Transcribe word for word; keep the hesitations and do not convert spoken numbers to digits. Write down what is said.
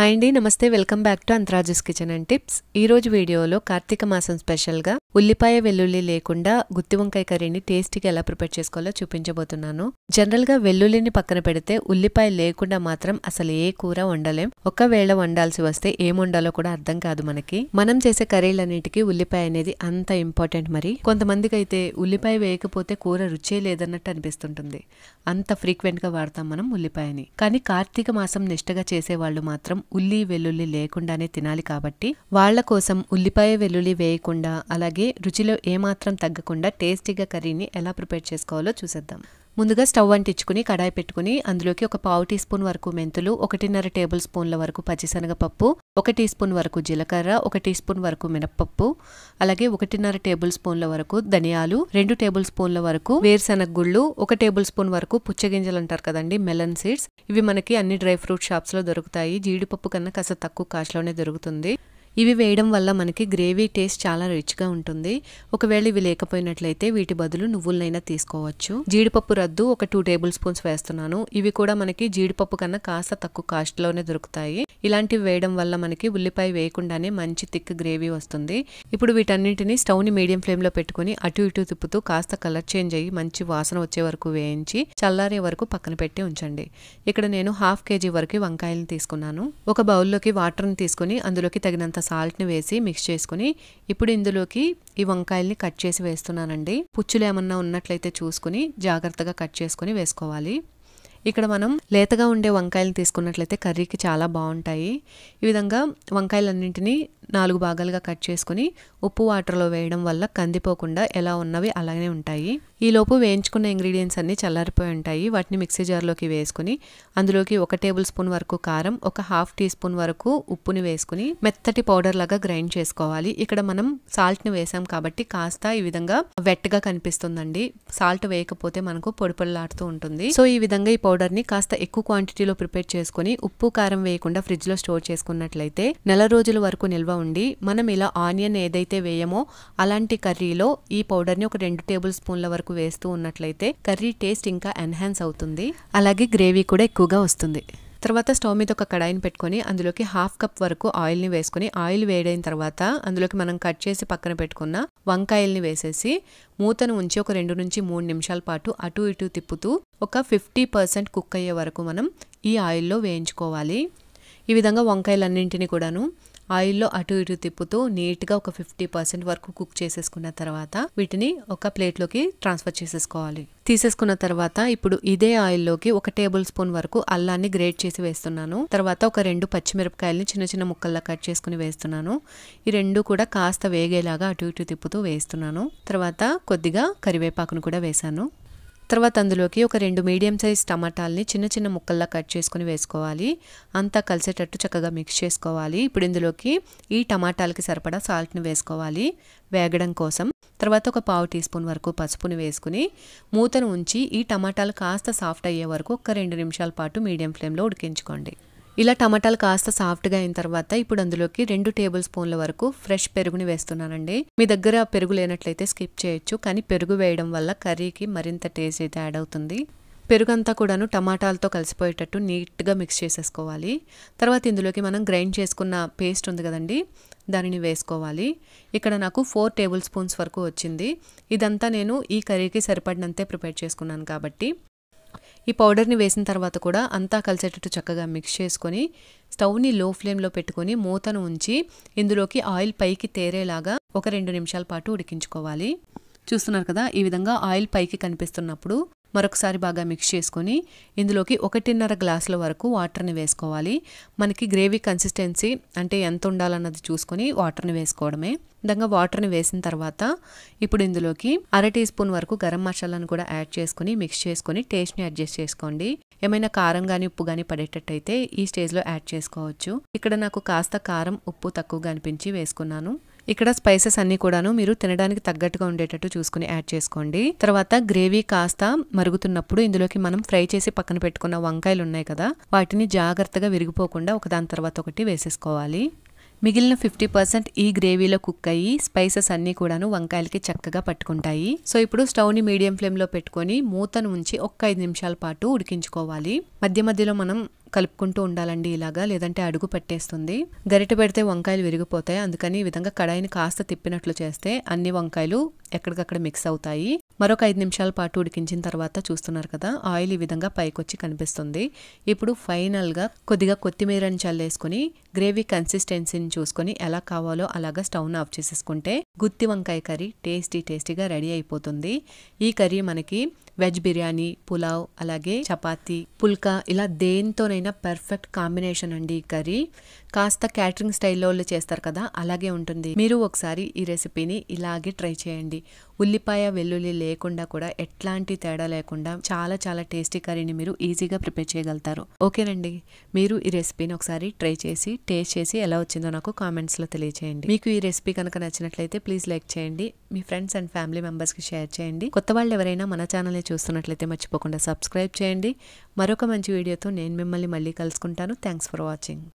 Hi అండి, నమస్తే. Welcome back to Antharaju's kitchen and tips. ఈ రోజు వీడియోలో కార్తీక మాసం స్పెషల్గా ఉల్లిపాయ వెల్లుల్లి లేకుండా గుత్తి వంకాయ కర్రీని టేస్టీగా ఎలా ప్రిపేర్ చేసుకోవాలో చూపించబోతున్నాను. జనరల్గా వెల్లుల్లిని పక్కన పెడితే ఉల్లిపాయ లేకుండా మాత్రం అసలు ఏ కూర వండలేం. ఒకవేళ వండాల్సి వస్తే ఏం వండాలో కూడా అర్థం కాదు మనకి. మనం చేసే కర్రీలన్నిటికీ ఉల్లిపాయ అనేది అంత ఇంపార్టెంట్. మరి కొంతమందికి అయితే ఉల్లిపాయ వేయకపోతే కూర రుచే లేదన్నట్టు అనిపిస్తుంటుంది. అంత ఫ్రీక్వెంట్ గా వాడతాం మనం ఉల్లిపాయని. కానీ కార్తీక మాసం నిష్టగా చేసే వాళ్ళు మాత్రం ఉల్లి వెల్లుల్లి లేకుండానే తినాలి. కాబట్టి వాళ్ల కోసం ఉల్లిపాయ వెల్లుల్లి వేయకుండా అలాగే రుచిలో ఏమాత్రం తగ్గకుండా టేస్టీగా కర్రీని ఎలా ప్రిపేర్ చేసుకోవాలో చూసేద్దాం. ముందుగా స్టవ్ అంటించుకుని కడాయి పెట్టుకుని అందులోకి ఒక పావు టీ స్పూన్ వరకు మెంతులు, ఒకటిన్నర టేబుల్ స్పూన్ల వరకు పచ్చిశనగపప్పు, ఒక టీ స్పూన్ వరకు జీలకర్ర, ఒక టీ స్పూన్ వరకు మినప్పప్పు, అలాగే ఒకటిన్నర టేబుల్ స్పూన్ల వరకు ధనియాలు, రెండు టేబుల్ స్పూన్ల వరకు వేరుశనగ గుళ్ళు, ఒక టేబుల్ స్పూన్ వరకు పుచ్చగింజలు అంటారు కదండి, మెలన్ సీడ్స్. ఇవి మనకి అన్ని డ్రై ఫ్రూట్ షాప్స్ లో దొరుకుతాయి. జీడిపప్పు కన్నా కాస్త తక్కువ కాస్ట్ లోనే దొరుకుతుంది. ఇవి వేయడం వల్ల మనకి గ్రేవీ టేస్ట్ చాలా రిచ్గా ఉంటుంది. ఒకవేళ ఇవి లేకపోయినట్లయితే వీటి బదులు నువ్వులనైనా తీసుకోవచ్చు. జీడిపప్పు రద్దు ఒక టూ టేబుల్ స్పూన్స్ వేస్తున్నాను. ఇవి కూడా మనకి జీడిపప్పు కన్నా కాస్త తక్కువ కాస్ట్ లోనే దొరుకుతాయి. ఇలాంటివి వేయడం వల్ల మనకి ఉల్లిపాయ వేయకుండానే మంచి థిక్ గ్రేవీ వస్తుంది. ఇప్పుడు వీటన్నింటినీ స్టవ్ ని మీడియం ఫ్లేమ్ లో పెట్టుకుని అటు ఇటు తిప్పుతూ కాస్త కలర్ చేంజ్ అయ్యి మంచి వాసన వచ్చే వరకు వేయించి చల్లారే వరకు పక్కన పెట్టి ఉంచండి. ఇక్కడ నేను హాఫ్ కేజీ వరకు వంకాయలను తీసుకున్నాను. ఒక బౌల్లోకి వాటర్ని తీసుకుని అందులోకి తగినంత సాల్ట్ ని వేసి మిక్స్ చేసుకుని ఇప్పుడు ఇందులోకి ఈ వంకాయల్ని కట్ చేసి వేస్తున్నానండి. పుచ్చులు ఏమన్నా ఉన్నట్లయితే చూసుకుని జాగ్రత్తగా కట్ చేసుకుని వేసుకోవాలి. ఇక్కడ మనం లేతగా ఉండే వంకాయలను తీసుకున్నట్లయితే కర్రీకి చాలా బాగుంటాయి. ఈ విధంగా వంకాయలన్నింటినీ నాలుగు భాగాలుగా కట్ చేసుకుని ఉప్పు వాటర్లో వేయడం వల్ల కందిపోకుండా ఎలా ఉన్నవి అలాగే ఉంటాయి. ఈలోపు వేయించుకున్న ఇంగ్రీడియంట్స్ అన్ని చల్లారిపోయి ఉంటాయి. వాటిని మిక్సీ జార్లోకి వేసుకుని అందులోకి ఒక టేబుల్ స్పూన్ వరకు కారం, ఒక హాఫ్ టీ స్పూన్ వరకు ఉప్పుని వేసుకుని మెత్తటి పౌడర్ లాగా గ్రైండ్ చేసుకోవాలి. ఇక్కడ మనం సాల్ట్ ని వేసాం కాబట్టి కాస్త ఈ విధంగా వెట్ గా కనిపిస్తుందండి. సాల్ట్ వేయకపోతే మనకు పొడి పొడిలాడుతూ ఉంటుంది. సో ఈ విధంగా ఈ పౌడర్ ని కాస్త ఎక్కువ క్వాంటిటీలో ప్రిపేర్ చేసుకుని ఉప్పు కారం వేయకుండా ఫ్రిడ్జ్ లో స్టోర్ చేసుకున్నట్లయితే నెల రోజుల వరకు నిల్వ ఉండి మనం ఇలా ఆనియన్ ఏదైతే వేయమో అలాంటి కర్రీలో ఈ పౌడర్ ని ఒక రెండు టేబుల్ స్పూన్ల వరకు వేస్తూ ఉన్నట్లయితే కర్రీ టేస్ట్ ఇంకా ఎన్హాన్స్ అవుతుంది. అలాగే గ్రేవీ కూడా ఎక్కువగా వస్తుంది. తర్వాత స్టవ్ మీద ఒక కడాయిని పెట్టుకుని అందులోకి హాఫ్ కప్ వరకు ఆయిల్ ని వేసుకుని ఆయిల్ వేడైన తర్వాత అందులోకి మనం కట్ చేసి పక్కన పెట్టుకున్న వంకాయల్ని వేసేసి మూతను ఉంచి ఒక రెండు నుంచి మూడు నిమిషాల పాటు అటు ఇటు తిప్పుతూ ఒక ఫిఫ్టీ పర్సెంట్ కుక్ అయ్యే వరకు మనం ఈ ఆయిల్లో వేయించుకోవాలి. ఈ విధంగా వంకాయలన్నింటినీ కూడాను ఆయిల్లో అటు ఇటు తిప్పుతూ నీట్గా ఒక ఫిఫ్టీ పర్సెంట్ వరకు కుక్ చేసేసుకున్న తర్వాత వీటిని ఒక ప్లేట్లోకి ట్రాన్స్ఫర్ చేసేసుకోవాలి. తీసేసుకున్న తర్వాత ఇప్పుడు ఇదే ఆయిల్లోకి ఒక టేబుల్ స్పూన్ వరకు అల్లాన్ని గ్రేట్ చేసి వేస్తున్నాను. తర్వాత ఒక రెండు పచ్చిమిరపకాయలని చిన్న చిన్న ముక్కల్లా కట్ చేసుకుని వేస్తున్నాను. ఈ రెండు కూడా కాస్త వేగేలాగా అటు ఇటు తిప్పుతూ వేస్తున్నాను. తర్వాత కొద్దిగా కరివేపాకును కూడా వేసాను. తర్వాత అందులోకి ఒక రెండు మీడియం సైజ్ టమాటాలని చిన్న చిన్న ముక్కల్లా కట్ చేసుకుని వేసుకోవాలి. అంతా కలిసేటట్టు చక్కగా మిక్స్ చేసుకోవాలి. ఇప్పుడు ఇందులోకి ఈ టమాటాలకి సరిపడా సాల్ట్ని వేసుకోవాలి వేగడం కోసం. తర్వాత ఒక పావు టీ స్పూన్ వరకు పసుపుని వేసుకుని మూతను ఉంచి ఈ టమాటాలు కాస్త సాఫ్ట్ అయ్యే వరకు ఒక రెండు నిమిషాల పాటు మీడియం ఫ్లేమ్లో ఉడికించుకోండి. ఇలా టమాటాలు కాస్త సాఫ్ట్గా అయిన తర్వాత ఇప్పుడు అందులోకి రెండు టేబుల్ స్పూన్ల వరకు ఫ్రెష్ పెరుగుని వేస్తున్నానండి. మీ దగ్గర పెరుగు లేనట్లయితే స్కిప్ చేయొచ్చు, కానీ పెరుగు వేయడం వల్ల కర్రీకి మరింత టేస్ట్ అయితే యాడ్ అవుతుంది. పెరుగంతా కూడాను టమాటాలతో కలిసిపోయేటట్టు నీట్గా మిక్స్ చేసేసుకోవాలి. తర్వాత ఇందులోకి మనం గ్రైండ్ చేసుకున్న పేస్ట్ ఉంది కదండి, దానిని వేసుకోవాలి. ఇక్కడ నాకు ఫోర్ టేబుల్ స్పూన్స్ వరకు వచ్చింది. ఇదంతా నేను ఈ కర్రీకి సరిపడినంతే ప్రిపేర్ చేసుకున్నాను కాబట్టి ఈ పౌడర్ని వేసిన తర్వాత కూడా అంతా కలిసేటట్టు చక్కగా మిక్స్ చేసుకొని స్టవ్ని లో ఫ్లేమ్లో పెట్టుకొని మూతను ఉంచి ఇందులోకి ఆయిల్ పైకి తేరేలాగా ఒక రెండు నిమిషాల పాటు ఉడికించుకోవాలి. చూస్తున్నారు కదా, ఈ విధంగా ఆయిల్ పైకి కనిపిస్తున్నప్పుడు మరొకసారి బాగా మిక్స్ చేసుకొని ఇందులోకి ఒకటిన్నర గ్లాసుల వరకు వాటర్ని వేసుకోవాలి. మనకి గ్రేవీ కన్సిస్టెన్సీ అంటే ఎంత ఉండాలన్నది చూసుకొని వాటర్ని వేసుకోవడమే. విధంగా వాటర్ని వేసిన తర్వాత ఇప్పుడు ఇందులోకి అర టీ స్పూన్ వరకు గరం మసాలాను కూడా యాడ్ చేసుకుని మిక్స్ చేసుకుని టేస్ట్ని అడ్జస్ట్ చేసుకోండి. ఏమైనా కారం కానీ ఉప్పు కానీ పడేటట్టయితే ఈ స్టేజ్లో యాడ్ చేసుకోవచ్చు. ఇక్కడ నాకు కాస్త కారం ఉప్పు తక్కువగా అనిపించి వేసుకున్నాను. ఇక్కడ స్పైసెస్ అన్ని కూడాను మీరు తినడానికి తగ్గట్టుగా ఉండేటట్టు చూసుకుని యాడ్ చేసుకోండి. తర్వాత గ్రేవీ కాస్త మరుగుతున్నప్పుడు ఇందులోకి మనం ఫ్రై చేసి పక్కన పెట్టుకున్న వంకాయలు ఉన్నాయి కదా, వాటిని జాగ్రత్తగా విరిగిపోకుండా ఒకదాని తర్వాత ఒకటి వేసేసుకోవాలి. మిగిలిన ఫిఫ్టీ పర్సెంట్ ఈ గ్రేవీలో కుక్ అయ్యి స్పైసెస్ అన్నీ కూడాను వంకాయలకి చక్కగా పట్టుకుంటాయి. సో ఇప్పుడు స్టవ్ని మీడియం ఫ్లేమ్లో పెట్టుకొని మూతను ఉంచి ఒక్క ఐదు నిమిషాల పాటు ఉడికించుకోవాలి. మధ్య మధ్యలో మనం కలుపుకుంటూ ఉండాలండి ఇలాగా, లేదంటే అడుగు పట్టేస్తుంది. గరిటె పెడితే వంకాయలు విరిగిపోతాయి, అందుకని ఈ విధంగా కడాయిని కాస్త తిప్పినట్లు చేస్తే అన్ని వంకాయలు ఎక్కడికక్కడ మిక్స్ అవుతాయి. మరొక ఐదు నిమిషాల పాటు ఉడికించిన తర్వాత చూస్తున్నారు కదా, ఆయిల్ ఈ విధంగా పైకొచ్చి కనిపిస్తుంది. ఇప్పుడు ఫైనల్గా కొద్దిగా కొత్తిమీరని చల్లేసుకుని గ్రేవీ కన్సిస్టెన్సీని చూసుకొని ఎలా కావాలో అలాగా స్టవ్ను ఆఫ్ చేసేసుకుంటే గుత్తి వంకాయ కర్రీ టేస్టీ టేస్టీగా రెడీ అయిపోతుంది. ఈ కర్రీ మనకి వెజ్ బిర్యానీ, పులావ్, అలాగే చపాతీ, పుల్కా ఇలా దేనితోనైనా పర్ఫెక్ట్ కాంబినేషన్ అండి ఈ కర్రీ. కాస్త క్యాటరింగ్ స్టైల్లో చేస్తారు కదా, అలాగే ఉంటుంది. మీరు ఒకసారి ఈ రెసిపీని ఇలాగే ట్రై చేయండి. ఉల్లిపాయ వెల్లుల్లి లేకుండా కూడా ఎట్లాంటి తేడా లేకుండా చాలా చాలా టేస్టీ కర్రీని మీరు ఈజీగా ప్రిపేర్ చేయగలుగుతారు. ఓకేనండి, మీరు ఈ రెసిపీని ఒకసారి ట్రై చేసి టేస్ట్ చేసి ఎలా వచ్చిందో నాకు కామెంట్స్లో తెలియచేయండి. మీకు ఈ రెసిపీ కనుక నచ్చినట్లయితే ప్లీజ్ లైక్ చేయండి, మీ ఫ్రెండ్స్ అండ్ ఫ్యామిలీ మెంబర్స్కి షేర్ చేయండి. కొత్త వాళ్ళు ఎవరైనా మన ఛానల్ని చూస్తున్నట్లయితే మర్చిపోకుండా సబ్స్క్రైబ్ చేయండి. మరొక మంచి వీడియోతో నేను మిమ్మల్ని మళ్ళీ కలుసుకుంటాను. Thanks for watching.